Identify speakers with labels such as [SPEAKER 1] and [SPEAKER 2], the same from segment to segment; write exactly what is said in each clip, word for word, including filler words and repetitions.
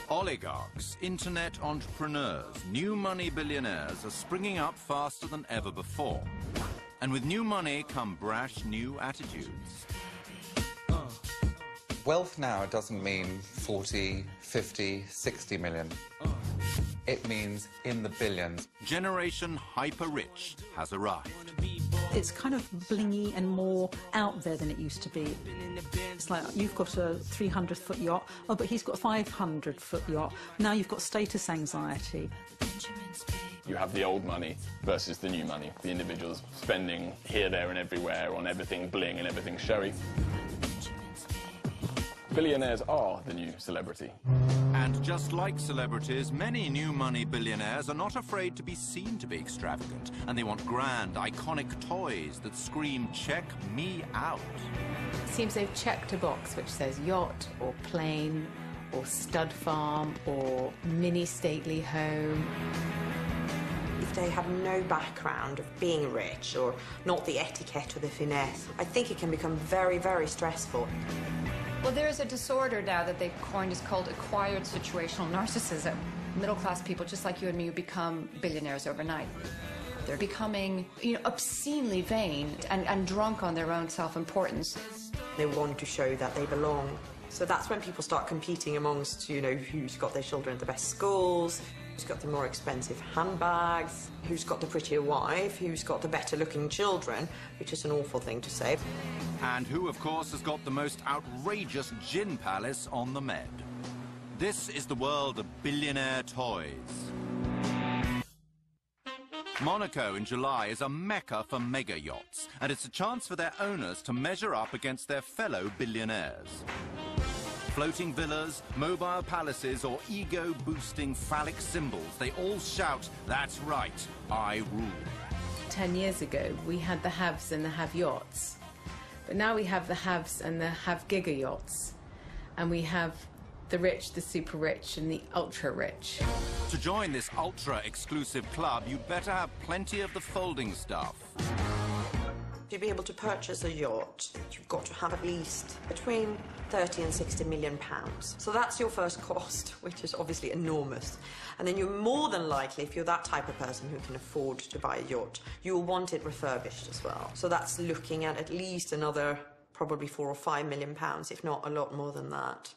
[SPEAKER 1] Oligarchs, internet entrepreneurs, new money billionaires are springing up faster than ever before. And with new money come brash new attitudes.
[SPEAKER 2] Wealth now doesn't mean forty, fifty, sixty million. It means in the billions.
[SPEAKER 1] Generation hyper-rich has arrived.
[SPEAKER 3] It's kind of blingy and more out there than it used to be. It's like, you've got a three hundred foot yacht, oh, but he's got a five hundred foot yacht. Now you've got status anxiety.
[SPEAKER 4] You have the old money versus the new money. The individuals spending here, there and everywhere on everything bling and everything showy. Billionaires are the new celebrity.
[SPEAKER 1] And just like celebrities, many new money billionaires are not afraid to be seen to be extravagant, and they want grand, iconic toys that scream, "Check me out."
[SPEAKER 5] It seems they've checked a box which says yacht or plane or stud farm or mini stately home.
[SPEAKER 6] If they have no background of being rich or not the etiquette or the finesse, I think it can become very, very stressful.
[SPEAKER 7] Well, there is a disorder now that they've coined is called acquired situational narcissism. Middle-class people, just like you and me, who become billionaires overnight. They're becoming, you know, obscenely vain and, and drunk on their own self-importance.
[SPEAKER 6] They want to show that they belong. So that's when people start competing amongst, you know, who's got their children at the best schools, who's got the more expensive handbags, who's got the prettier wife, who's got the better-looking children, which is an awful thing to say.
[SPEAKER 1] And who, of course, has got the most outrageous gin palace on the Med. This is the world of billionaire toys. Monaco in July is a mecca for mega yachts, and it's a chance for their owners to measure up against their fellow billionaires. Floating villas, mobile palaces, or ego-boosting phallic symbols, they all shout, "That's right, I rule."
[SPEAKER 5] Ten years ago, we had the haves and the have-yachts. But now we have the haves and the have-giga yachts. And we have the rich, the super-rich, and the ultra-rich.
[SPEAKER 1] To join this ultra-exclusive club, you'd better have plenty of the folding stuff.
[SPEAKER 6] To be able to purchase a yacht, you've got to have at least between thirty and sixty million pounds. So that's your first cost, which is obviously enormous. And then you're more than likely, if you're that type of person who can afford to buy a yacht, you'll want it refurbished as well. So that's looking at at least another probably four or five million pounds, if not a lot more than that.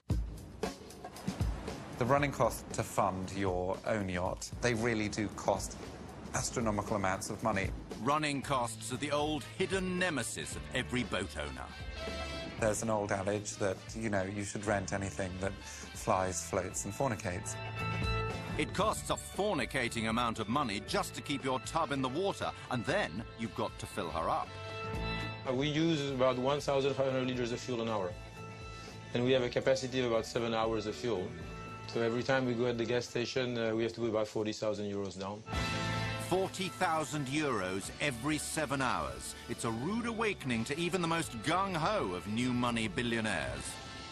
[SPEAKER 2] The running cost to fund your own yacht, they really do cost astronomical amounts of money.
[SPEAKER 1] Running costs are the old hidden nemesis of every boat owner.
[SPEAKER 2] There's an old adage that, you know, you should rent anything that flies, floats and fornicates.
[SPEAKER 1] It costs a fornicating amount of money just to keep your tub in the water, and then you've got to fill her up.
[SPEAKER 8] We use about one thousand five hundred litres of fuel an hour, and we have a capacity of about seven hours of fuel. So every time we go at the gas station, uh, we have to put about forty thousand euros down.
[SPEAKER 1] forty thousand euros every seven hours. It's a rude awakening to even the most gung-ho of new money billionaires.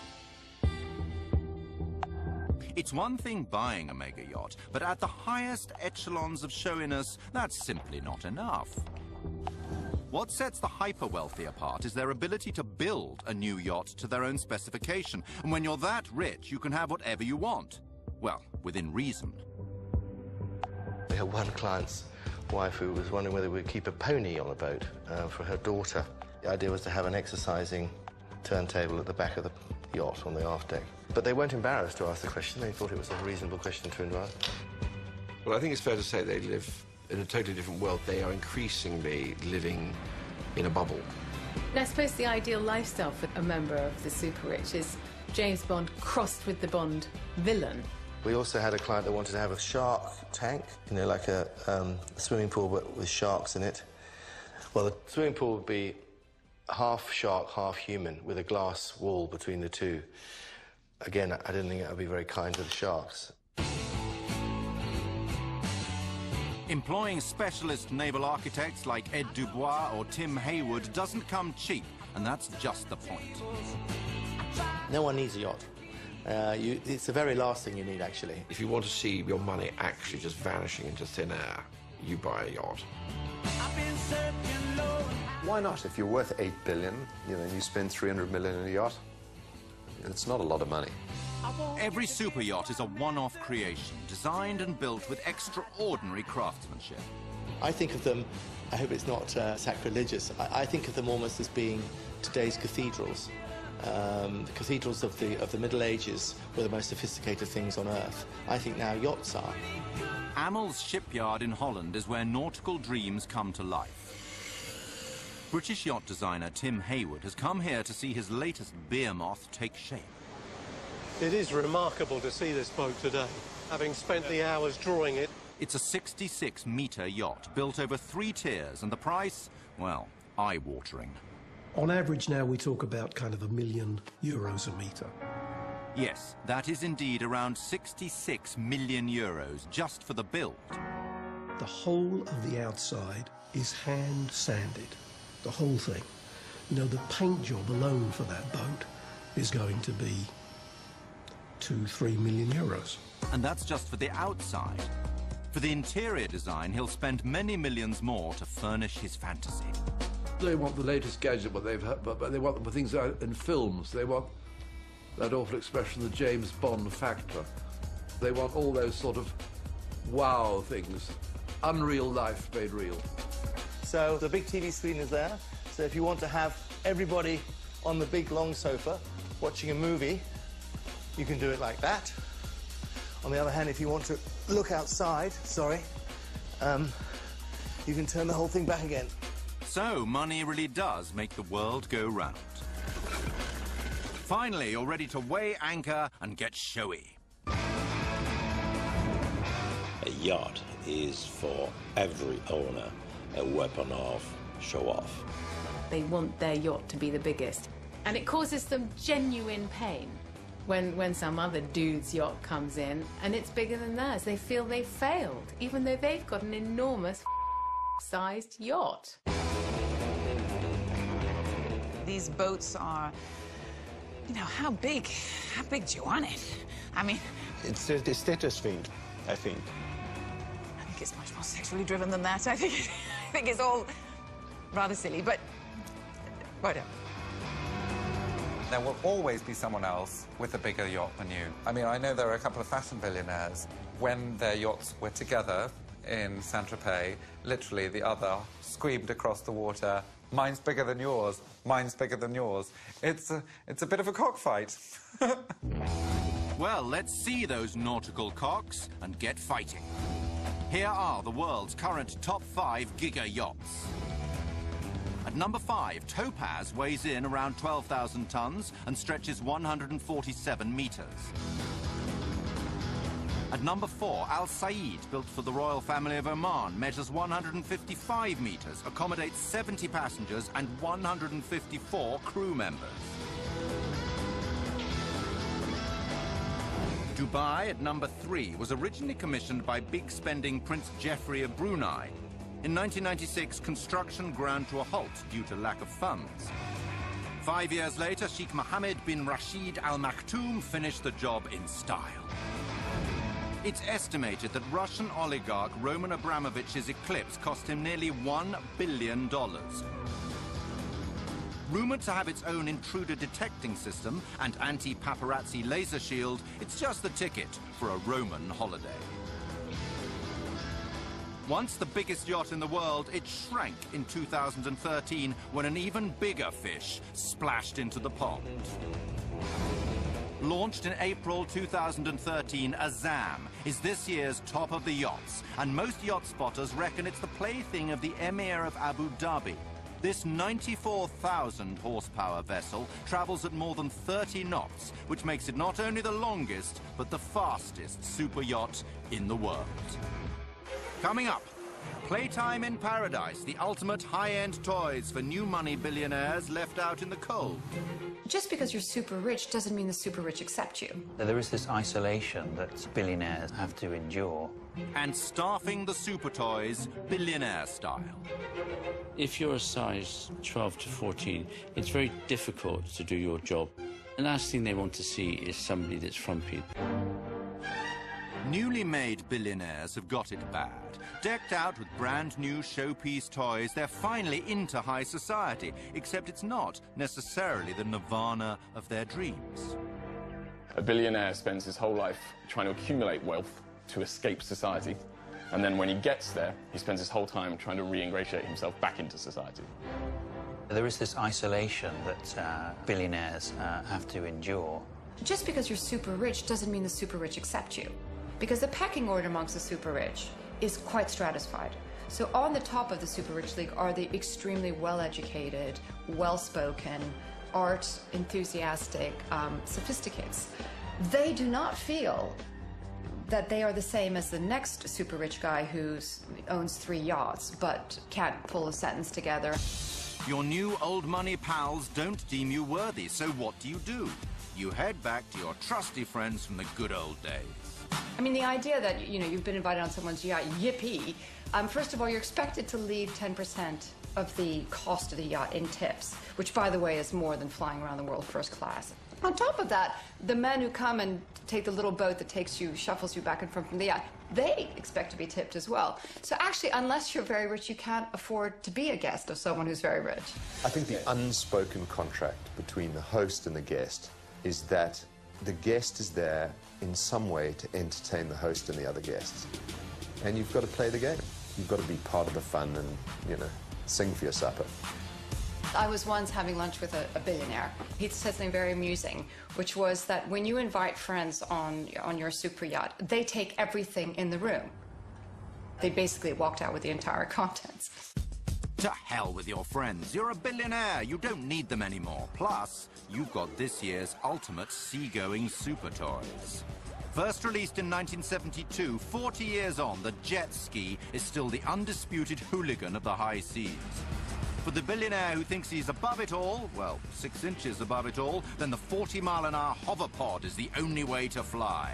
[SPEAKER 1] It's one thing buying a mega yacht, but at the highest echelons of showiness, that's simply not enough. What sets the hyper-wealthy apart is their ability to build a new yacht to their own specification. And when you're that rich, you can have whatever you want. Well, within reason.
[SPEAKER 9] We had one client's wife who was wondering whether we'd keep a pony on a boat uh, for her daughter. The idea was to have an exercising turntable at the back of the yacht on the aft deck. But they weren't embarrassed to ask the question. They thought it was a reasonable question to invite.
[SPEAKER 10] Well, I think it's fair to say they live in a totally different world. They are increasingly living in a bubble.
[SPEAKER 5] And I suppose the ideal lifestyle for a member of the super-rich is James Bond crossed with the Bond villain.
[SPEAKER 9] We also had a client that wanted to have a shark tank, you know, like a, um, a swimming pool but with sharks in it. Well, the swimming pool would be half shark, half human, with a glass wall between the two. Again, I didn't think that would be very kind to the sharks.
[SPEAKER 1] Employing specialist naval architects like Ed Dubois or Tim Haywood doesn't come cheap, and that's just the point.
[SPEAKER 9] No one needs a yacht. Uh, you, it's the very last thing you need, actually.
[SPEAKER 10] If you want to see your money actually just vanishing into thin air, you buy a yacht.
[SPEAKER 11] Why not? If you're worth eight billion, you know, and you spend three hundred million in a yacht, it's not a lot of money.
[SPEAKER 1] Every super yacht is a one-off creation, designed and built with extraordinary craftsmanship.
[SPEAKER 9] I think of them, I hope it's not uh, sacrilegious, I, I think of them almost as being today's cathedrals. Um, the cathedrals of the, of the Middle Ages were the most sophisticated things on Earth. I think now yachts are.
[SPEAKER 1] Amel's shipyard in Holland is where nautical dreams come to life. British yacht designer Tim Hayward has come here to see his latest behemoth take shape.
[SPEAKER 11] It is remarkable to see this boat today, having spent the hours drawing it.
[SPEAKER 1] It's a sixty-six metre yacht built over three tiers, and the price, well, eye-watering.
[SPEAKER 11] On average now we talk about kind of a million euros a metre.
[SPEAKER 1] Yes, that is indeed around sixty-six million euros just for the build.
[SPEAKER 11] The whole of the outside is hand sanded, the whole thing. You know, the paint job alone for that boat is going to be two, three million euros.
[SPEAKER 1] And that's just for the outside. For the interior design, he'll spend many millions more to furnish his fantasy.
[SPEAKER 12] They want the latest gadget, but they've but, but they want the things out in films. They want that awful expression, the James Bond factor. They want all those sort of wow things, unreal life made real.
[SPEAKER 9] So the big T V screen is there. So if you want to have everybody on the big long sofa watching a movie, you can do it like that. On the other hand, if you want to look outside, sorry, um, you can turn the whole thing back again.
[SPEAKER 1] So money really does make the world go round. Finally, you're ready to weigh anchor and get showy.
[SPEAKER 13] A yacht is for every owner a weapon of show off.
[SPEAKER 5] They want their yacht to be the biggest. And it causes them genuine pain when, when some other dude's yacht comes in and it's bigger than theirs. They feel they failed, even though they've got an enormous sized yacht.
[SPEAKER 14] These boats are, you know, how big? How big do you want it? I mean...
[SPEAKER 15] It's a, the status thing, I think.
[SPEAKER 14] I think it's much more sexually driven than that. I think, I think it's all rather silly, but whatever.
[SPEAKER 2] There will always be someone else with a bigger yacht than you. I mean, I know there are a couple of fashion billionaires. When their yachts were together in Saint-Tropez, literally the other screamed across the water, "Mine's bigger than yours, mine's bigger than yours." It's a, it's a bit of a cockfight.
[SPEAKER 1] Well, let's see those nautical cocks and get fighting. Here are the world's current top five giga yachts. At number five, Topaz weighs in around twelve thousand tons and stretches one hundred forty-seven meters. At number four, Al Said, built for the royal family of Oman, measures one hundred fifty-five meters, accommodates seventy passengers and one hundred fifty-four crew members. Dubai, at number three, was originally commissioned by big-spending Prince Geoffrey of Brunei. In nineteen ninety-six, construction ground to a halt due to lack of funds. Five years later, Sheikh Mohammed bin Rashid Al Maktoum finished the job in style. It's estimated that Russian oligarch Roman Abramovich's Eclipse cost him nearly one billion dollars. Rumored to have its own intruder detecting system and anti-paparazzi laser shield, it's just the ticket for a Roman holiday. Once the biggest yacht in the world, it shrank in two thousand thirteen when an even bigger fish splashed into the pond. Launched in April two thousand thirteen, Azam is this year's top of the yachts, and most yacht spotters reckon it's the plaything of the Emir of Abu Dhabi. This ninety-four thousand horsepower vessel travels at more than thirty knots, which makes it not only the longest, but the fastest super yacht in the world. Coming up, Playtime in Paradise, the ultimate high-end toys for new money billionaires left out in the cold.
[SPEAKER 7] Just because you're super rich doesn't mean the super rich accept you.
[SPEAKER 16] There is this isolation that billionaires have to endure.
[SPEAKER 1] And staffing the super toys billionaire style.
[SPEAKER 17] If you're a size twelve to fourteen, it's very difficult to do your job. The last thing they want to see is somebody that's frumpy.
[SPEAKER 1] Newly made billionaires have got it bad. Decked out with brand new showpiece toys, they're finally into high society, except it's not necessarily the nirvana of their dreams.
[SPEAKER 4] A billionaire spends his whole life trying to accumulate wealth to escape society. And then when he gets there, he spends his whole time trying to re-ingratiate himself back into society.
[SPEAKER 16] There is this isolation that uh, billionaires uh, have to endure.
[SPEAKER 7] Just because you're super rich doesn't mean the super rich accept you. Because the pecking order amongst the super rich is quite stratified. So on the top of the super rich league are the extremely well-educated, well-spoken, art enthusiastic um, sophisticates. They do not feel that they are the same as the next super rich guy who owns three yachts but can't pull a sentence together.
[SPEAKER 1] Your new old money pals don't deem you worthy, so what do you do? You head back to your trusty friends from the good old days.
[SPEAKER 7] I mean, the idea that, you know, you've been invited on someone's yacht, yippee. Um, first of all, you're expected to leave ten percent of the cost of the yacht in tips, which, by the way, is more than flying around the world first class. On top of that, the men who come and take the little boat that takes you, shuffles you back and forth from the yacht, they expect to be tipped as well. So actually, unless you're very rich, you can't afford to be a guest of someone who's very rich.
[SPEAKER 18] I think the unspoken contract between the host and the guest is that the guest is there in some way to entertain the host and the other guests. And you've got to play the game. You've got to be part of the fun and, you know, sing for your supper.
[SPEAKER 7] I was once having lunch with a, a billionaire. He said something very amusing, which was that when you invite friends on, on your super yacht, they take everything in the room. They basically walked out with the entire contents.
[SPEAKER 1] To hell with your friends. You're a billionaire. You don't need them anymore. Plus, you've got this year's ultimate seagoing super toys. First released in nineteen seventy-two, forty years on, the jet ski is still the undisputed hooligan of the high seas. For the billionaire who thinks he's above it all, well, six inches above it all, then the forty mile an hour hoverpod is the only way to fly.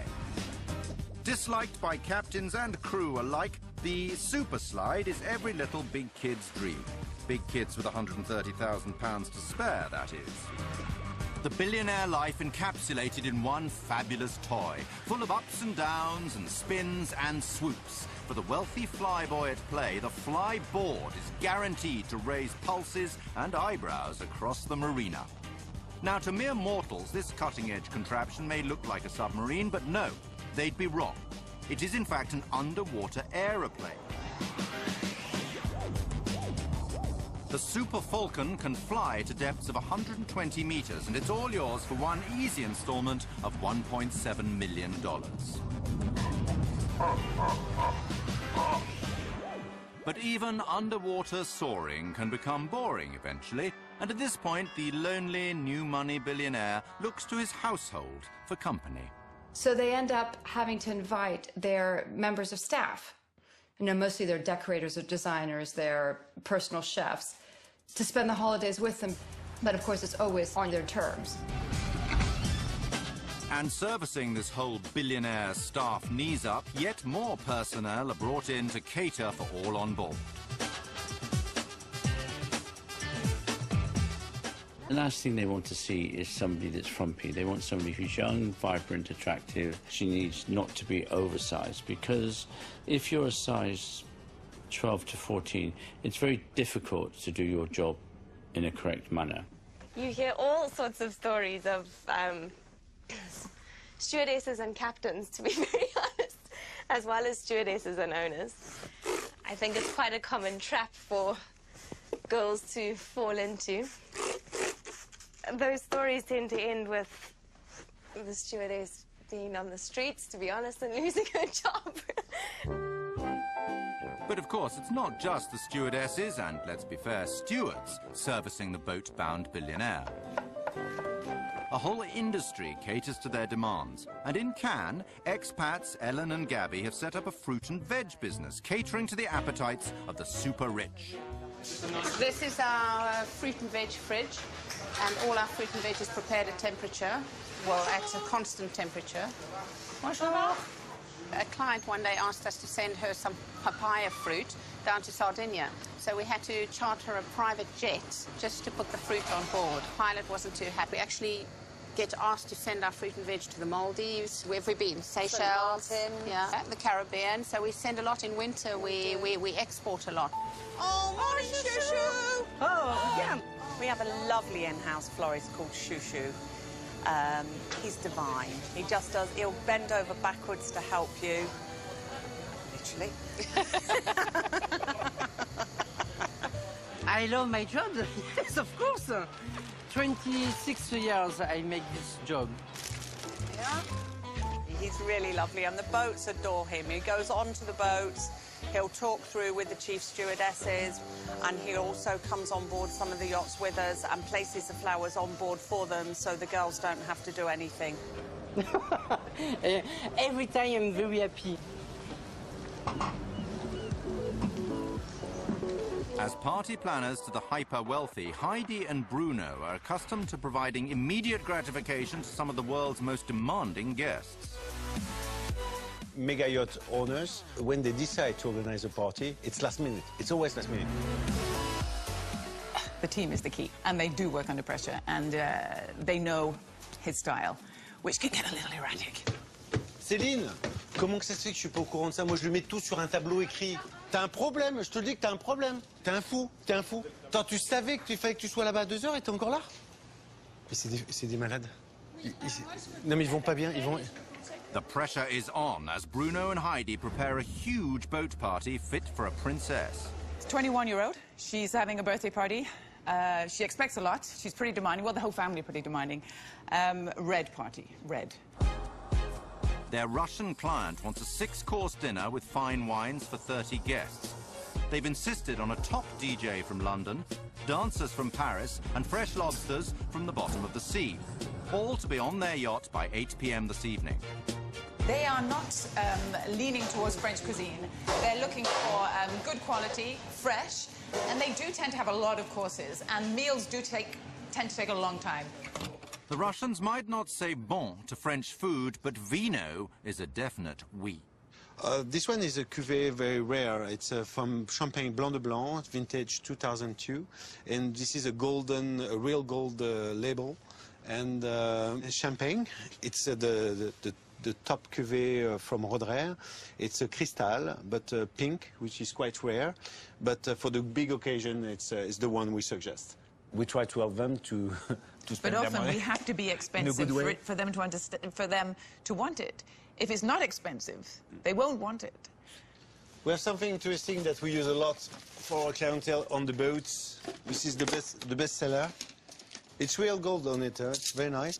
[SPEAKER 1] Disliked by captains and crew alike, the super slide is every little big kid's dream. Big kids with one hundred thirty thousand pounds to spare, that is. The billionaire life encapsulated in one fabulous toy, full of ups and downs and spins and swoops. For the wealthy flyboy at play, the flyboard is guaranteed to raise pulses and eyebrows across the marina. Now, to mere mortals, this cutting-edge contraption may look like a submarine, but no, they'd be wrong. It is, in fact, an underwater aeroplane. The Super Falcon can fly to depths of one hundred twenty meters, and it's all yours for one easy installment of one point seven million dollars. But even underwater soaring can become boring eventually, and at this point, the lonely new money billionaire looks to his household for company.
[SPEAKER 7] So they end up having to invite their members of staff, you know, mostly their decorators or designers, their personal chefs, to spend the holidays with them. But of course, it's always on their terms.
[SPEAKER 1] And servicing this whole billionaire staff knees up, yet more personnel are brought in to cater for all on board.
[SPEAKER 17] The last thing they want to see is somebody that's frumpy. They want somebody who's young, vibrant, attractive. She needs not to be oversized, because if you're a size twelve to fourteen, it's very difficult to do your job in a correct manner.
[SPEAKER 19] You hear all sorts of stories of um, stewardesses and captains, to be very honest, as well as stewardesses and owners. I think it's quite a common trap for girls to fall into. Those stories tend to end with the stewardess being on the streets, to be honest, and losing her job.
[SPEAKER 1] But of course, it's not just the stewardesses and, let's be fair, stewards servicing the boat-bound billionaire. A whole industry caters to their demands. And in Cannes, expats Ellen and Gabby have set up a fruit and veg business, catering to the appetites of the super rich.
[SPEAKER 20] This is our fruit and veg fridge, and all our fruit and veg is prepared at temperature, well, at a constant temperature. Bonjour. A client one day asked us to send her some papaya fruit down to Sardinia, so we had to charter a private jet just to put the fruit on board. The pilot wasn't too happy. We actually get asked to send our fruit and veg to the Maldives. Where have we been? Seychelles, yeah, the Caribbean. So we send a lot in winter. We, we, we export a lot.
[SPEAKER 21] Oh, morning, Shoo Shoo! Oh, yeah. We have a lovely in-house florist called Shoo Shoo. Um, he's divine. He just does, he'll bend over backwards to help you. Literally.
[SPEAKER 22] I love my job. Yes, of course. twenty-six years I make this job.
[SPEAKER 21] Yeah? He's really lovely, and the boats adore him. He goes onto the boats, he'll talk through with the chief stewardesses, and he also comes on board some of the yachts with us and places the flowers on board for them so the girls don't have to do anything.
[SPEAKER 22] Every time I'm very happy.
[SPEAKER 1] As party planners to the hyper-wealthy, Heidi and Bruno are accustomed to providing immediate gratification to some of the world's most demanding guests.
[SPEAKER 15] Mega yacht owners, when they decide to organize a party, it's last minute. It's always last minute.
[SPEAKER 14] The team is the key, and they do work under pressure, and uh, they know his style, which can get a little erratic.
[SPEAKER 15] Céline, comment que ça se fait que je suis pas au courant de ça? Moi, je lui mets tout sur un tableau écrit. T'as un problème, je te le dis que t'as un problème. T'es un fou, t'es un fou. Attends, tu savais qu'il fallait que tu sois là-bas à deux heures et t'es encore là? Mais c'est des, c'est des malades. Ils, ils, non, mais ils vont pas bien, ils vont...
[SPEAKER 1] The pressure is on as Bruno and Heidi prepare a huge boat party fit for a princess.
[SPEAKER 14] twenty-one-year-old. She's having a birthday party. Uh, she expects a lot. She's pretty demanding. Well, the whole family are pretty demanding. Um, red party. Red.
[SPEAKER 1] Their Russian client wants a six-course dinner with fine wines for thirty guests. They've insisted on a top D J from London, dancers from Paris, and fresh lobsters from the bottom of the sea, all to be on their yacht by eight p m this evening.
[SPEAKER 14] They are not um, leaning towards French cuisine. They're looking for um, good quality, fresh, and they do tend to have a lot of courses, and meals do take, tend to take a long time.
[SPEAKER 1] The Russians might not say bon to French food, but vino is a definite oui.
[SPEAKER 15] Uh, this one is a cuvée very rare. It's uh, from Champagne Blanc de Blanc, vintage two thousand two. And this is a golden, a real gold uh, label. And uh, Champagne, it's uh, the, the, the top cuvée uh, from Roderer. It's a Cristal, but uh, pink, which is quite rare. But uh, for the big occasion, it's, uh, it's the one we suggest. We try to help them to, to spend
[SPEAKER 14] But
[SPEAKER 15] their
[SPEAKER 14] often
[SPEAKER 15] money.
[SPEAKER 14] we have to be expensive for, it, for them to understand, for them to want it. If it's not expensive, they won't want it.
[SPEAKER 15] We have something interesting that we use a lot for our clientele on the boats. This is the best, the best seller. It's real gold on it. Huh? It's very nice.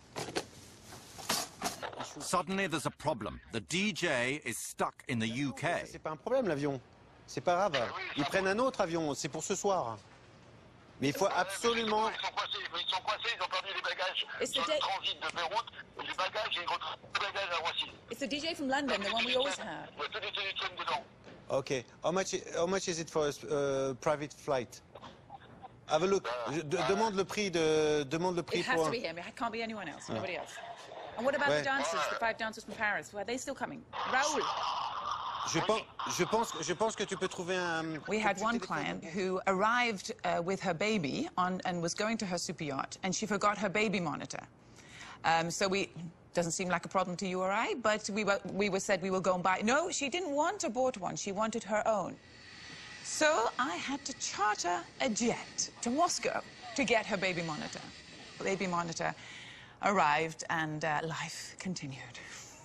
[SPEAKER 1] Suddenly there's a problem. The D J is stuck in the U K.
[SPEAKER 15] C'est pas un problème l'avion. C'est pas grave. Ils prennent un autre avion. C'est pour ce soir. Mais il faut absolument...
[SPEAKER 23] Ils sont coincés, ils sont coincés, ils ont perdu les bagages sur le transit de Beyrouth. Les bagages, ils retrouvent les bagages à Roissy.
[SPEAKER 14] It's the D J from London, the one we always have.
[SPEAKER 23] Il y a tous les télétrons dedans.
[SPEAKER 15] Okay. How much, how much is it for a uh, private flight? Have a look. Je, de, demande le prix de... Demande le prix
[SPEAKER 14] It has
[SPEAKER 15] pour...
[SPEAKER 14] to be him. It can't be anyone else. Nobody else. And what about
[SPEAKER 15] Ouais.
[SPEAKER 14] the dancers, the five dancers from Paris? Are they still coming? Raoul.
[SPEAKER 15] Je pense, je, pense, je pense que tu peux trouver un...
[SPEAKER 14] We had one client who arrived uh, with her baby on, and was going to her super yacht, and she forgot her baby monitor. Um, so we... Doesn't seem like a problem to you or I, but we were, we were said we will go and buy... No, she didn't want a bought one. She wanted her own. So I had to charter a jet to Moscow to get her baby monitor. Baby monitor arrived, and uh, life continued.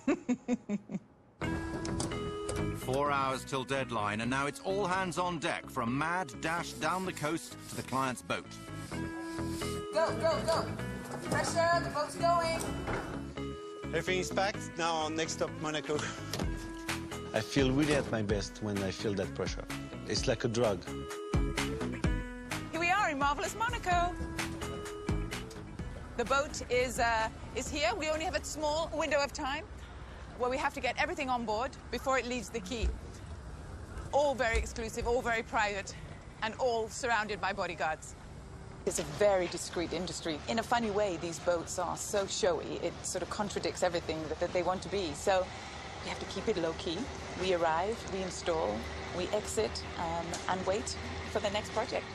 [SPEAKER 1] Four hours till deadline, and now it's all hands on deck for a mad dash down the coast to the client's boat.
[SPEAKER 14] Go, go, go. Pressure, the boat's going.
[SPEAKER 15] Everything is packed. Now, next stop, Monaco. I feel really at my best when I feel that pressure. It's like a drug.
[SPEAKER 14] Here we are in marvelous Monaco. The boat is, uh, is here. We only have a small window of time where we have to get everything on board before it leaves the quay. All very exclusive, all very private, and all surrounded by bodyguards. It's a very discreet industry. In a funny way, these boats are so showy, it sort of contradicts everything that, that they want to be. So we have to keep it low-key. We arrive, we install, we exit, um, and wait for the next project.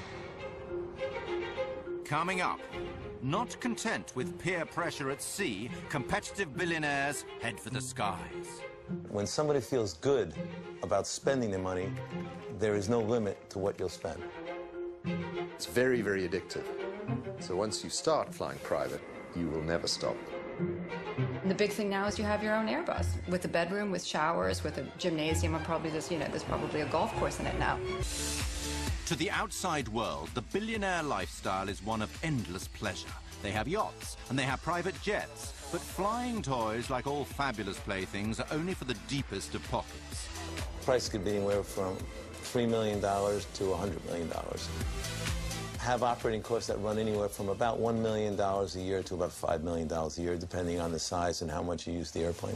[SPEAKER 1] Coming up, not content with peer pressure at sea, competitive billionaires head for the skies.
[SPEAKER 24] When somebody feels good about spending their money, there is no limit to what you'll spend.
[SPEAKER 18] It's very, very addictive. So once you start flying private, you will never stop.
[SPEAKER 7] And the big thing now is you have your own Airbus with a bedroom, with showers, with a gymnasium, and probably there's, you know, there's probably a golf course in it now.
[SPEAKER 1] To the outside world, the billionaire lifestyle is one of endless pleasure. They have yachts and they have private jets, but flying toys, like all fabulous playthings, are only for the deepest of pockets.
[SPEAKER 24] Price could be anywhere from three million dollars to one hundred million dollars. Have operating costs that run anywhere from about one million dollars a year to about five million dollars a year, depending on the size and how much you use the airplane.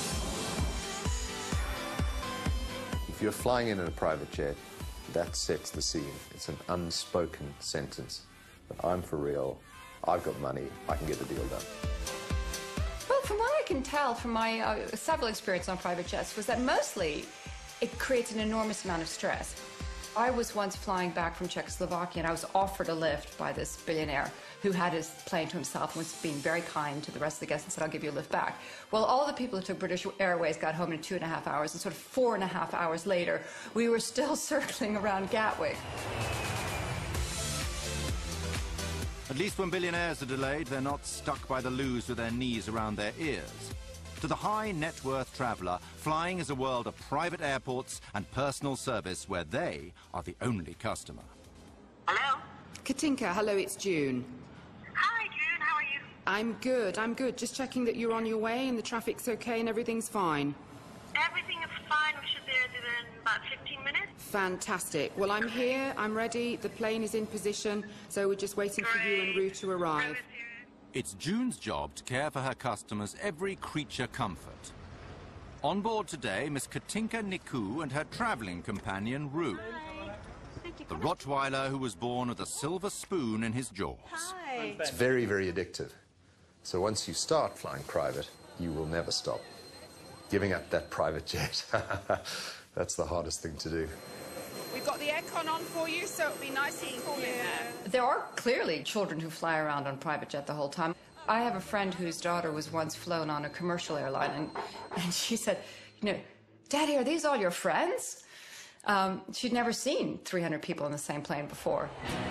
[SPEAKER 18] If you're flying in in a private jet, that sets the scene. It's an unspoken sentence. But I'm for real. I've got money. I can get the deal done.
[SPEAKER 7] Well, from what I can tell from my uh, several experiences on private jets was that mostly it creates an enormous amount of stress. I was once flying back from Czechoslovakia and I was offered a lift by this billionaire who had his plane to himself and was being very kind to the rest of the guests and said, I'll give you a lift back. Well, all the people who took British Airways got home in two and a half hours, and sort of four and a half hours later, we were still circling around Gatwick.
[SPEAKER 1] At least when billionaires are delayed, they're not stuck by the loos with their knees around their ears. To the high net worth traveller, flying is a world of private airports and personal service where they are the only customer.
[SPEAKER 3] Hello?
[SPEAKER 6] Katinka, hello, it's June.
[SPEAKER 3] Hi, June, how are you?
[SPEAKER 6] I'm good, I'm good. Just checking that you're on your way and the traffic's okay and everything's fine.
[SPEAKER 3] Everything is fine. We should be there in about fifteen minutes.
[SPEAKER 6] Fantastic. Well, I'm here, I'm ready, the plane is in position, so we're just waiting
[SPEAKER 3] Great.
[SPEAKER 6] for you en route to arrive.
[SPEAKER 1] It's June's job to care for her customers' every creature comfort. On board today, Miss Katinka Niku and her travelling companion, Rue. The Rottweiler who was born with a silver spoon in his jaws.
[SPEAKER 3] Hi.
[SPEAKER 18] It's very, very addictive. So once you start flying private, you will never stop. Giving up that private jet, that's the hardest thing to do.
[SPEAKER 6] We've got the aircon on for you, so it'll be nice and cool in there.
[SPEAKER 7] There are clearly children who fly around on private jet the whole time. I have a friend whose daughter was once flown on a commercial airline, and, and she said, you know, Daddy, are these all your friends? Um, she'd never seen three hundred people in the same plane before.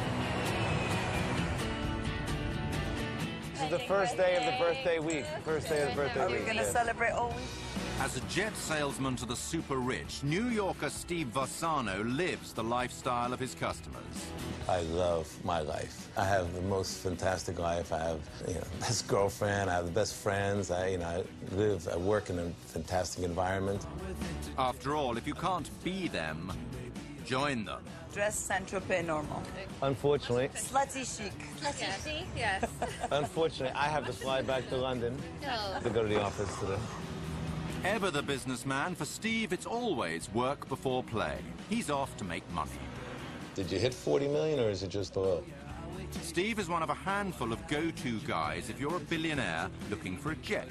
[SPEAKER 24] This is the first day of the birthday week. First day of the birthday
[SPEAKER 21] Are
[SPEAKER 24] week.
[SPEAKER 21] we going to
[SPEAKER 24] yeah.
[SPEAKER 21] celebrate all week?
[SPEAKER 1] As a jet salesman to the super rich, New Yorker Steve Vassano lives the lifestyle of his customers.
[SPEAKER 24] I love my life. I have the most fantastic life. I have, you know, the best girlfriend. I have the best friends. I, you know, I live, I work in a fantastic environment.
[SPEAKER 1] After all, if you can't be them, join them.
[SPEAKER 21] Dress Saint-Tropez normal.
[SPEAKER 24] Unfortunately,
[SPEAKER 21] Slutty chic.
[SPEAKER 19] Slutty chic, yes.
[SPEAKER 24] unfortunately, I have to fly back to London
[SPEAKER 19] No.
[SPEAKER 24] to go to the office today.
[SPEAKER 1] Ever the businessman, for Steve, it's always work before play. He's off to make money.
[SPEAKER 24] Did you hit forty million, or is it just below?
[SPEAKER 1] Steve is one of a handful of go-to guys if you're a billionaire looking for a jet.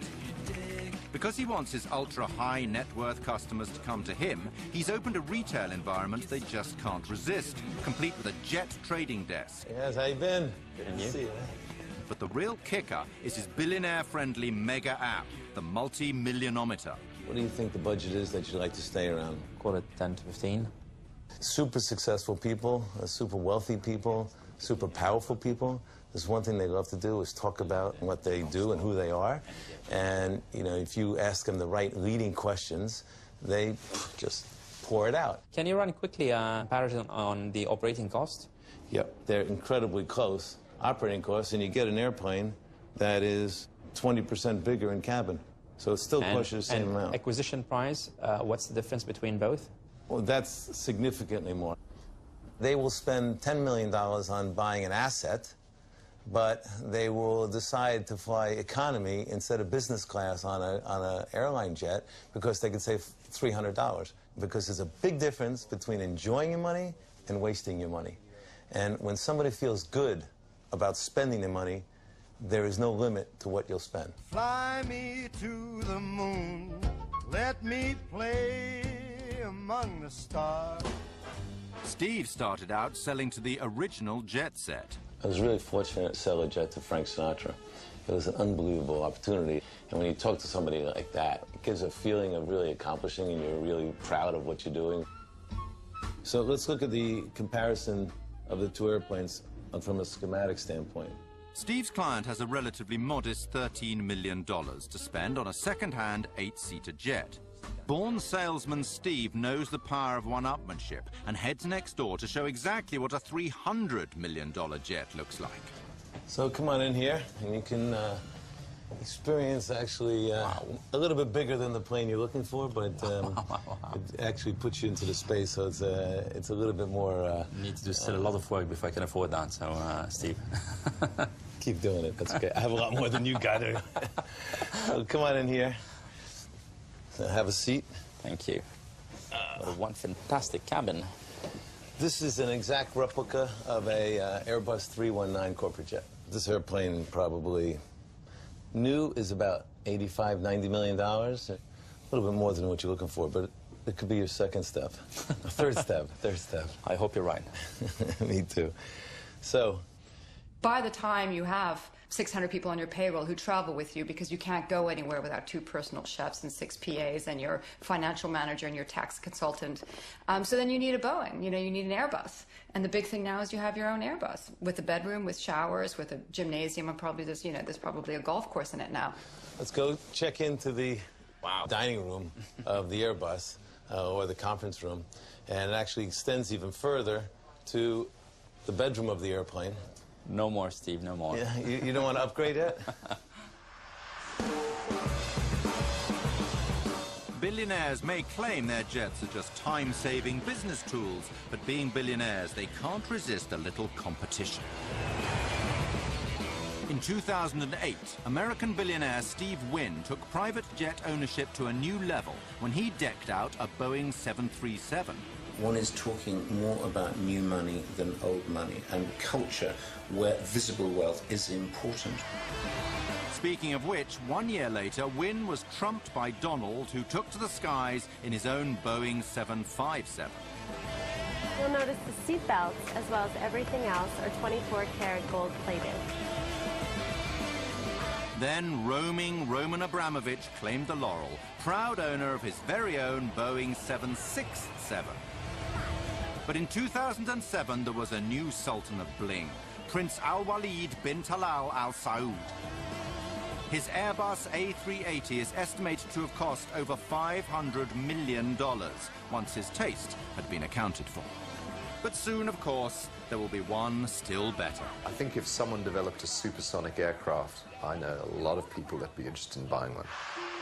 [SPEAKER 1] Because he wants his ultra-high net worth customers to come to him, he's opened a retail environment they just can't resist, complete with a jet trading desk.
[SPEAKER 24] Yes, how you been? Good to see you.
[SPEAKER 1] But the real kicker is his billionaire-friendly mega app, the multi-millionometer.
[SPEAKER 24] What do you think the budget is that you'd like to stay around?
[SPEAKER 8] Call it ten to fifteen.
[SPEAKER 24] Super successful people, uh, super wealthy people, super powerful people. There's one thing they love to do is talk about what they do and who they are. And, you know, if you ask them the right leading questions, they just pour it out.
[SPEAKER 8] Can you run quickly a comparison on the operating cost?
[SPEAKER 24] Yep, they're incredibly close. Operating costs, and you get an airplane that is twenty percent bigger in cabin. So it still
[SPEAKER 8] And-
[SPEAKER 24] costs you the same
[SPEAKER 8] and
[SPEAKER 24] amount.
[SPEAKER 8] acquisition price, uh, what's the difference between both?
[SPEAKER 24] Well, that's significantly more. They will spend ten million dollars on buying an asset, but they will decide to fly economy instead of business class on a on an airline jet because they could save three hundred dollars. Because there's a big difference between enjoying your money and wasting your money. And when somebody feels good about spending their money, there is no limit to what you'll spend.
[SPEAKER 10] Fly me to the moon, let me play among the stars.
[SPEAKER 1] Steve started out selling to the original jet set.
[SPEAKER 24] I was really fortunate to sell a jet to Frank Sinatra. It was an unbelievable opportunity. And when you talk to somebody like that, it gives a feeling of really accomplishing, and you're really proud of what you're doing. So let's look at the comparison of the two airplanes from a schematic standpoint.
[SPEAKER 1] Steve's client has a relatively modest thirteen million dollars to spend on a second-hand eight-seater jet. Born salesman Steve knows the power of one-upmanship and heads next door to show exactly what a three hundred million dollar jet looks like.
[SPEAKER 24] So come on in here, and you can uh, experience actually uh, wow. a little bit bigger than the plane you're looking for, but um, it actually puts you into the space, so it's, uh, it's a little bit more... Uh,
[SPEAKER 9] you need to do still uh, a lot of work before I can afford that, so, uh, Steve.
[SPEAKER 24] Keep doing it, that's okay. I have a lot more than you got. So come on in here. Have a seat.
[SPEAKER 9] Thank you. Uh, one fantastic cabin.
[SPEAKER 24] This is an exact replica of a uh, Airbus three one nine corporate jet. This airplane, probably new, is about eighty-five, ninety million dollars. A little bit more than what you're looking for, but it could be your second step. Third step, third step.
[SPEAKER 9] I hope you're right.
[SPEAKER 24] Me too. So,
[SPEAKER 7] by the time you have six hundred people on your payroll who travel with you because you can't go anywhere without two personal chefs and six P As and your financial manager and your tax consultant. Um, so then you need a Boeing, you know, you need an Airbus. And the big thing now is you have your own Airbus with a bedroom, with showers, with a gymnasium, and probably there's, you know, there's probably a golf course in it now.
[SPEAKER 24] Let's go check into the wow. dining room of the Airbus, uh, or the conference room. And it actually extends even further to the bedroom of the airplane.
[SPEAKER 9] No more, Steve, no more.
[SPEAKER 24] Yeah, you, you don't want to upgrade yet?
[SPEAKER 1] Billionaires may claim their jets are just time-saving business tools, but being billionaires, they can't resist a little competition. In two thousand eight, American billionaire Steve Wynn took private jet ownership to a new level when he decked out a Boeing seven three seven.
[SPEAKER 11] One is talking more about new money than old money, and culture where visible wealth is important.
[SPEAKER 1] Speaking of which, one year later, Wynn was trumped by Donald, who took to the skies in his own Boeing seven five seven.
[SPEAKER 12] You'll notice the seat belts, as well as everything else, are twenty-four karat gold plated.
[SPEAKER 1] Then roaming Roman Abramovich claimed the laurel, proud owner of his very own Boeing seven six seven. But in two thousand seven, there was a new Sultan of Bling, Prince Al-Walid bin Talal Al Saud. His Airbus A three eighty is estimated to have cost over five hundred million dollars, once his taste had been accounted for. But soon, of course, there will be one still better.
[SPEAKER 18] I think if someone developed a supersonic aircraft, I know a lot of people that'd be interested in buying one.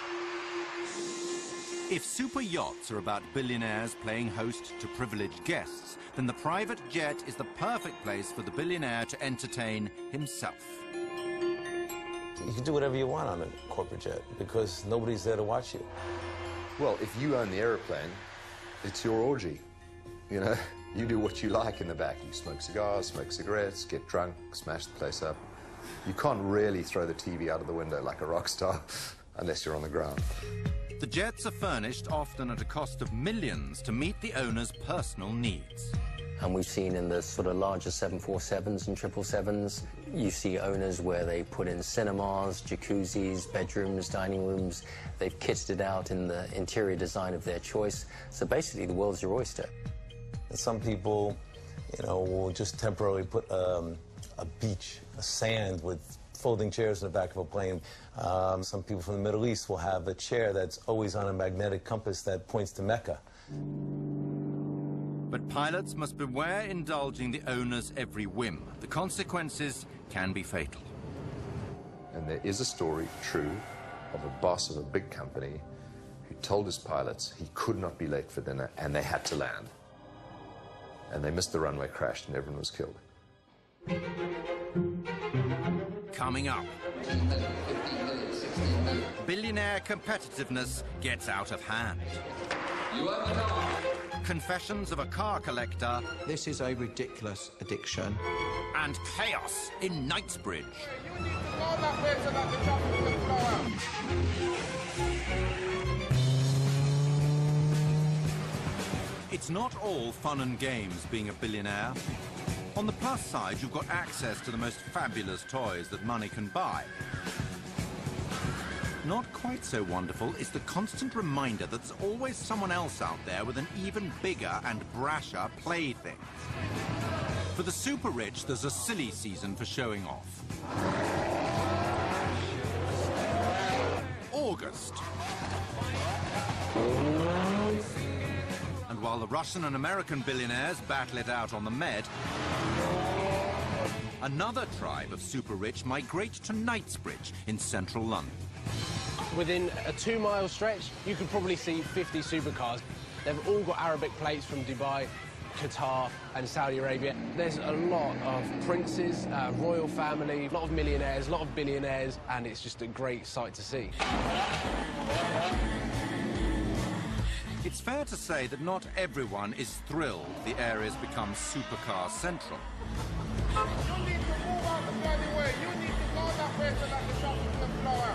[SPEAKER 1] If super yachts are about billionaires playing host to privileged guests, then the private jet is the perfect place for the billionaire to entertain himself.
[SPEAKER 24] You can do whatever you want on a corporate jet because nobody's there to watch you.
[SPEAKER 18] Well, if you own the airplane, it's your orgy. You know, you do what you like in the back. You smoke cigars, smoke cigarettes, get drunk, smash the place up. You can't really throw the T V out of the window like a rock star unless you're on the ground.
[SPEAKER 1] The jets are furnished often at a cost of millions to meet the owner's personal needs.
[SPEAKER 13] And we've seen in the sort of larger seven forty-sevens and triple sevens, you see owners where they put in cinemas, jacuzzis, bedrooms, dining rooms. They've kitted it out in the interior design of their choice. So basically, the world's your oyster.
[SPEAKER 24] And some people, you know, will just temporarily put um, a beach, a sand with folding chairs in the back of a plane. Um, some people from the Middle East will have a chair that's always on a magnetic compass that points to Mecca.
[SPEAKER 1] But pilots must beware indulging the owner's every whim. The consequences can be fatal.
[SPEAKER 18] And there is a story, true, of a boss of a big company who told his pilots he could not be late for dinner, and they had to land. And they missed the runway, crashed, and everyone was killed.
[SPEAKER 1] Coming up, billionaire competitiveness gets out of hand. Confessions of a car collector.
[SPEAKER 25] This is a ridiculous addiction.
[SPEAKER 1] And chaos in Knightsbridge. It's not all fun and games being a billionaire. On the plus side, you've got access to the most fabulous toys that money can buy. Not quite so wonderful is the constant reminder that there's always someone else out there with an even bigger and brasher plaything. For the super rich, there's a silly season for showing off. August. And while the Russian and American billionaires battle it out on the Med, another tribe of super rich migrate to Knightsbridge in central London.
[SPEAKER 2] Within a two-mile stretch, you could probably see fifty supercars. They've all got Arabic plates from Dubai, Qatar and Saudi Arabia. There's a lot of princes, uh, royal family, a lot of millionaires, a lot of billionaires, and it's just a great sight to see.
[SPEAKER 1] It's fair to say that not everyone is thrilled the area's become supercar central.
[SPEAKER 4] You need to move out the bloody way. You need to go that way so that the shop can flow out.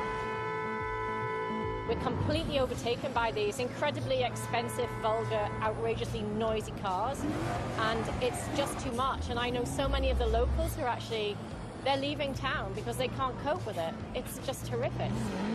[SPEAKER 5] We're completely overtaken by these incredibly expensive, vulgar, outrageously noisy cars, and it's just too much. And I know so many of the locals who are actually, they're leaving town because they can't cope with it. It's just horrific.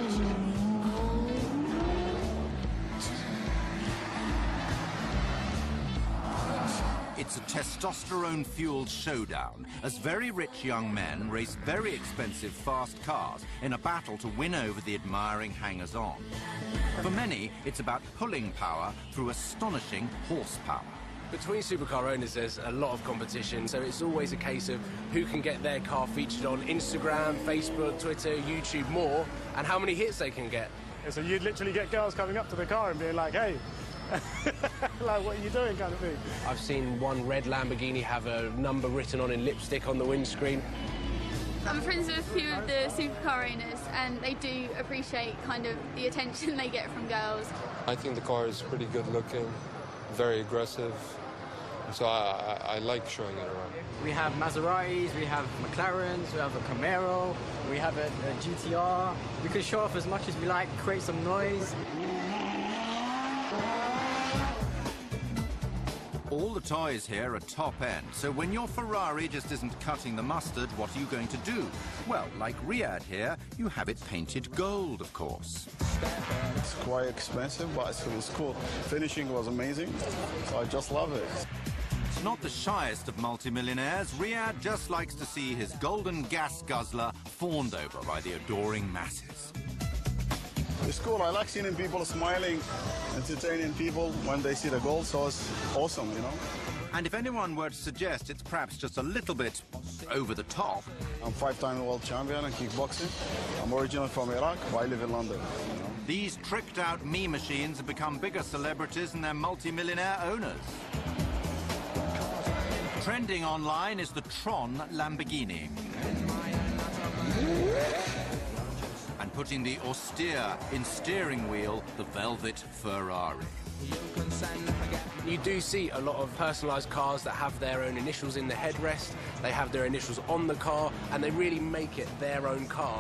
[SPEAKER 1] It's a testosterone-fueled showdown as very rich young men race very expensive fast cars in a battle to win over the admiring hangers-on. For many, it's about pulling power through astonishing horsepower.
[SPEAKER 2] Between supercar owners, there's a lot of competition, so it's always a case of who can get their car featured on Instagram, Facebook, Twitter, YouTube more, and how many hits they can get.
[SPEAKER 16] So you'd literally get girls coming up to the car and being like, hey, like, what are you doing, kind of thing.
[SPEAKER 2] I've seen one red Lamborghini have a number written on in lipstick on the windscreen.
[SPEAKER 17] I'm friends with a few of the supercar owners, and they do appreciate kind of the attention they get from girls.
[SPEAKER 26] I think the car is pretty good looking, very aggressive, so I, I, I like showing it around.
[SPEAKER 27] We have Maseratis, we have McLarens, we have a Camaro, we have a, a G T R. We can show off as much as we like, create some noise.
[SPEAKER 1] All the toys here are top-end, so when your Ferrari just isn't cutting the mustard, what are you going to do? Well, like Riyadh here, you have it painted gold, of course.
[SPEAKER 28] It's quite expensive, but it's, it's cool. Finishing was amazing, so I just love it.
[SPEAKER 1] Not the shyest of multimillionaires, Riyadh just likes to see his golden gas guzzler fawned over by the adoring masses.
[SPEAKER 28] It's cool. I like seeing people smiling, entertaining people when they see the gold, so it's awesome, you know.
[SPEAKER 1] And if anyone were to suggest it's perhaps just a little bit over the top.
[SPEAKER 28] I'm five-time world champion in kickboxing. I'm originally from Iraq, but I live in London. You know?
[SPEAKER 1] These tricked-out me machines have become bigger celebrities than their multi-millionaire owners. Trending online is the Tron Lamborghini. And putting the austere in steering wheel, the Velvet Ferrari.
[SPEAKER 2] You do see a lot of personalised cars that have their own initials in the headrest, they have their initials on the car, and they really make it their own car.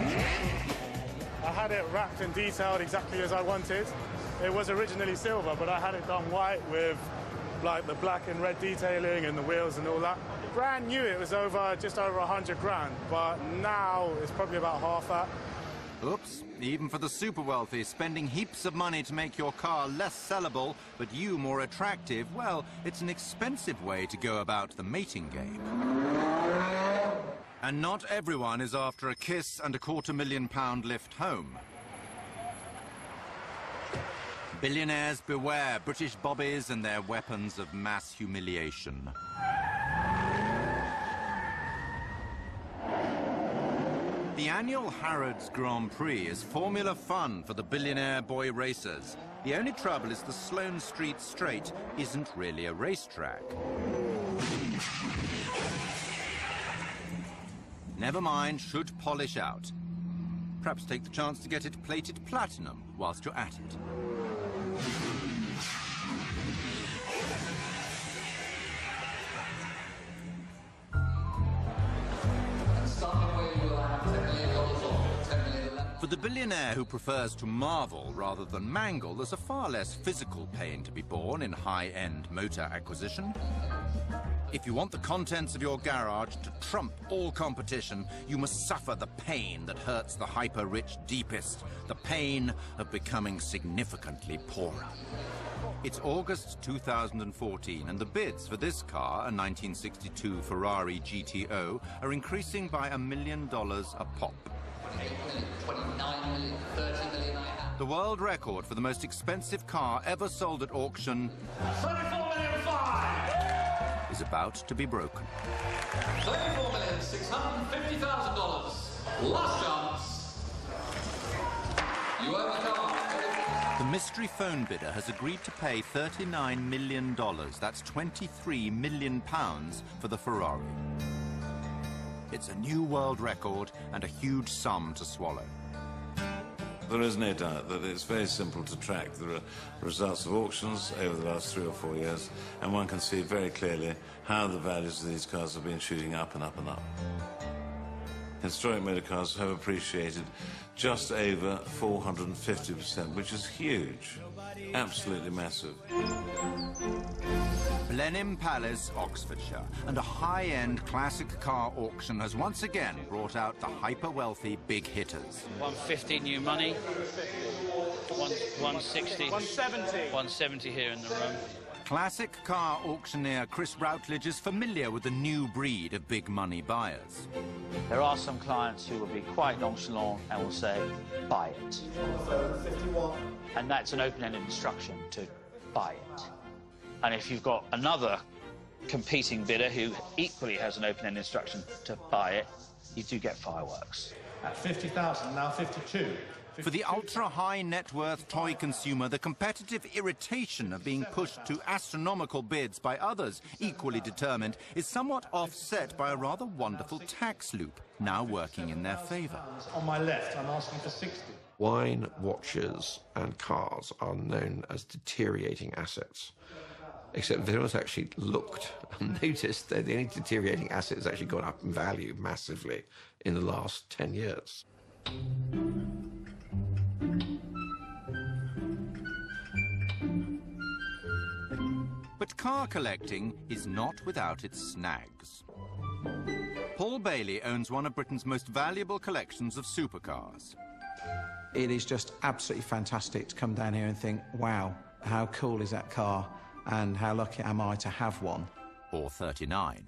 [SPEAKER 16] I had it wrapped and detailed exactly as I wanted. It was originally silver, but I had it done white with like the black and red detailing and the wheels and all that. Brand new, it was over just over a hundred grand, but now it's probably about half that.
[SPEAKER 1] Oops, even for the super wealthy, spending heaps of money to make your car less sellable, but you more attractive, well, it's an expensive way to go about the mating game. And not everyone is after a kiss and a quarter million pound lift home. Billionaires beware, British bobbies and their weapons of mass humiliation. The annual Harrods Grand Prix is formula fun for the billionaire boy racers. The only trouble is the Sloane Street Straight isn't really a racetrack. Never mind, should polish out. Perhaps take the chance to get it plated platinum whilst you're at it. For For the billionaire who prefers to marvel rather than mangle, there's a far less physical pain to be borne in high-end motor acquisition. If you want the contents of your garage to trump all competition, you must suffer the pain that hurts the hyper-rich deepest, the pain of becoming significantly poorer. It's August two thousand fourteen, and the bids for this car, a nineteen sixty-two Ferrari G T O, are increasing by a million dollars a pop. The world record for the most expensive car ever sold at auction is about to be broken.
[SPEAKER 3] thirty-four million six hundred fifty thousand dollars. Last chance. You own the car.
[SPEAKER 1] The mystery phone bidder has agreed to pay thirty-nine million dollars. That's twenty-three million pounds for the Ferrari. It's a new world record and a huge sum to swallow.
[SPEAKER 6] There is no doubt that it's very simple to track the re results of auctions over the last three or four years, and one can see very clearly how the values of these cars have been shooting up and up and up. Historic motor cars have appreciated just over four hundred fifty percent, which is huge, absolutely massive.
[SPEAKER 1] Blenheim Palace, Oxfordshire, and a high-end classic car auction has once again brought out the hyper-wealthy big hitters.
[SPEAKER 14] one fifty new money, one, one sixty,
[SPEAKER 4] one seventy.
[SPEAKER 14] one seventy here in the room.
[SPEAKER 1] Classic car auctioneer Chris Routledge is familiar with the new breed of big money buyers.
[SPEAKER 14] There are some clients who will be quite nonchalant and will say, buy it. And that's an open-ended instruction to buy it. And if you've got another competing bidder who equally has an open-ended instruction to buy it, you do get fireworks.
[SPEAKER 4] At fifty thousand, now fifty-two.
[SPEAKER 1] For the ultra-high net worth toy consumer, the competitive irritation of being pushed to astronomical bids by others equally determined is somewhat offset by a rather wonderful tax loop now working in their favour.
[SPEAKER 4] On my left, I'm asking for sixty.
[SPEAKER 15] Wine, watches and cars are known as deteriorating assets. Except if anyone's actually looked and noticed that the only deteriorating asset has actually gone up in value massively in the last ten years.
[SPEAKER 1] But car collecting is not without its snags. Paul Bailey owns one of Britain's most valuable collections of supercars.
[SPEAKER 25] It is just absolutely fantastic to come down here and think, wow, how cool is that car, and how lucky am I to have one.
[SPEAKER 1] Or thirty-nine.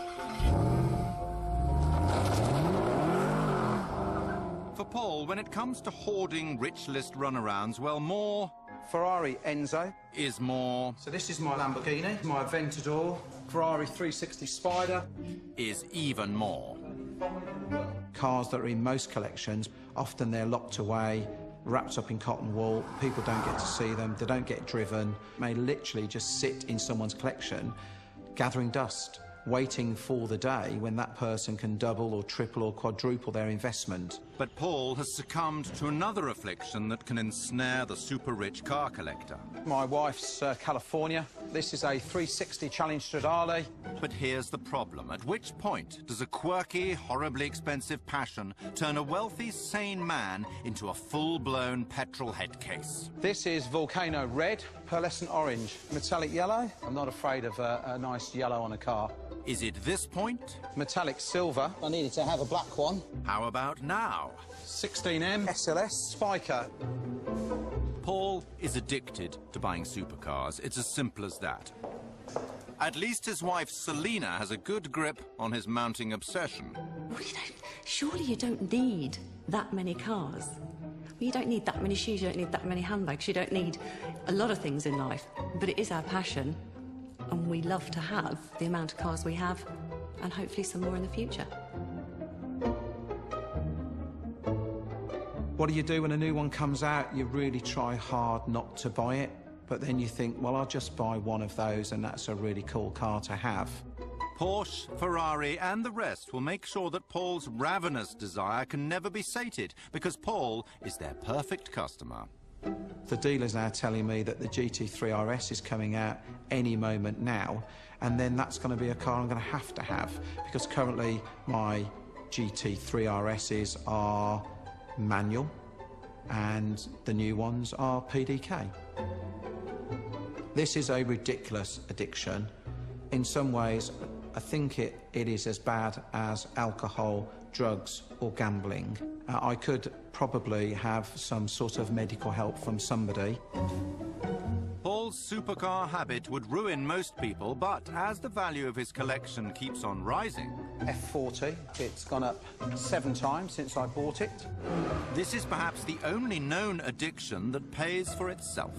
[SPEAKER 1] For Paul, when it comes to hoarding rich list runarounds, well, more...
[SPEAKER 25] Ferrari Enzo.
[SPEAKER 1] Is more...
[SPEAKER 25] So this is my Lamborghini, my Aventador, Ferrari three sixty Spider.
[SPEAKER 1] Is even more.
[SPEAKER 25] Cars that are in most collections, often they're locked away, wrapped up in cotton wool, people don't get to see them, they don't get driven, may literally just sit in someone's collection, gathering dust, waiting for the day when that person can double or triple or quadruple their investment.
[SPEAKER 1] But Paul has succumbed to another affliction that can ensnare the super-rich car collector.
[SPEAKER 25] My wife's uh, California. This is a three sixty Challenge Stradale.
[SPEAKER 1] But here's the problem. At which point does a quirky, horribly expensive passion turn a wealthy, sane man into a full-blown petrol head case?
[SPEAKER 25] This is Volcano Red, pearlescent orange, metallic yellow. I'm not afraid of a, a nice yellow on a car.
[SPEAKER 1] Is it this point?
[SPEAKER 25] Metallic silver. I needed to have a black one.
[SPEAKER 1] How about now?
[SPEAKER 25] sixteen M S L S Spiker.
[SPEAKER 1] Paul is addicted to buying supercars. It's as simple as that. At least his wife Selena has a good grip on his mounting obsession.
[SPEAKER 20] Well, you don't, surely you don't need that many cars. Well, you don't need that many shoes, you don't need that many handbags, you don't need a lot of things in life. But it is our passion, and we love to have the amount of cars we have, and hopefully some more in the future.
[SPEAKER 25] What do you do when a new one comes out? You really try hard not to buy it, but then you think, well, I'll just buy one of those, and that's a really cool car to have.
[SPEAKER 1] Porsche, Ferrari and the rest will make sure that Paul's ravenous desire can never be sated, because Paul is their perfect customer.
[SPEAKER 25] The dealer's now telling me that the G T three R S is coming out any moment now, and then that's going to be a car I'm going to have to have, because currently my G T three R Ss are manual, and the new ones are P D K. This is a ridiculous addiction. In some ways, I think it, it is as bad as alcohol, drugs or gambling. Uh, I could probably have some sort of medical help from somebody.
[SPEAKER 1] Paul's supercar habit would ruin most people, but as the value of his collection keeps on rising...
[SPEAKER 25] F forty, it's gone up seven times since I bought it.
[SPEAKER 1] This is perhaps the only known addiction that pays for itself.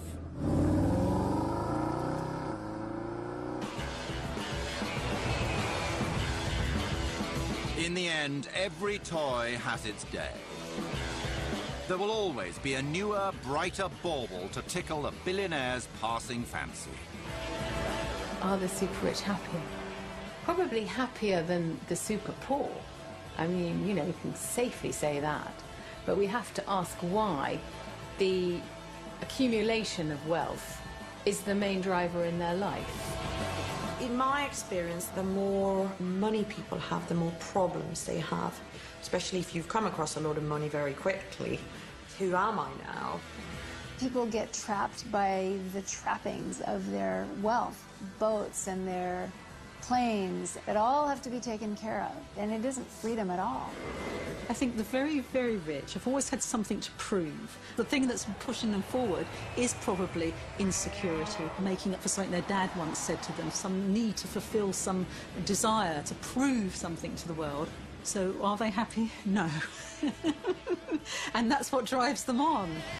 [SPEAKER 1] In the end, every toy has its day. There will always be a newer, brighter bauble to tickle a billionaire's passing fancy.
[SPEAKER 7] Are the super rich happier? Probably happier than the super poor. I mean, you know, you can safely say that. But we have to ask why the accumulation of wealth is the main driver in their life.
[SPEAKER 8] In my experience, the more money people have, the more problems they have, especially if you've come across a lot of money very quickly. Who am I now?
[SPEAKER 9] People get trapped by the trappings of their wealth, boats and their planes that all have to be taken care of, and it isn't freedom at all.
[SPEAKER 20] I think the very, very rich have always had something to prove. The thing that's pushing them forward is probably insecurity, making up for something their dad once said to them, some need to fulfill some desire to prove something to the world. So are they happy? No. And that's what drives them on.